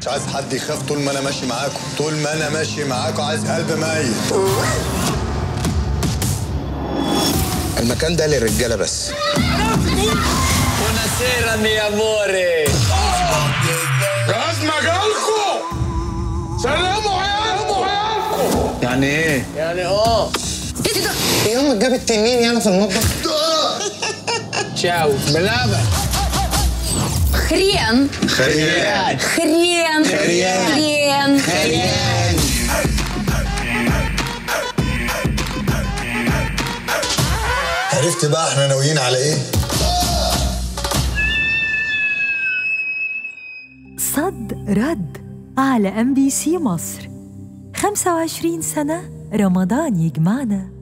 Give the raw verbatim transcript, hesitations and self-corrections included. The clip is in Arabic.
مش عايز حد يخاف طول ما انا ماشي معاكم، طول ما انا ماشي معاكم عايز قلب ميت. المكان ده للرجاله بس. Buonasera mio amore. جهاز مجالكم. سلموا عيالكم عيالكم. يعني ايه؟ يعني اه ايه ده؟ هي امك جابت تنين يعني في المطبخ؟ تشاو بلعبة. خريان خريان خريان خريان خريان. عرفت بقى احنا ناويين على ايه؟ صد رد على ام بي سي مصر. خمسة وعشرين سنة رمضان يجمعنا.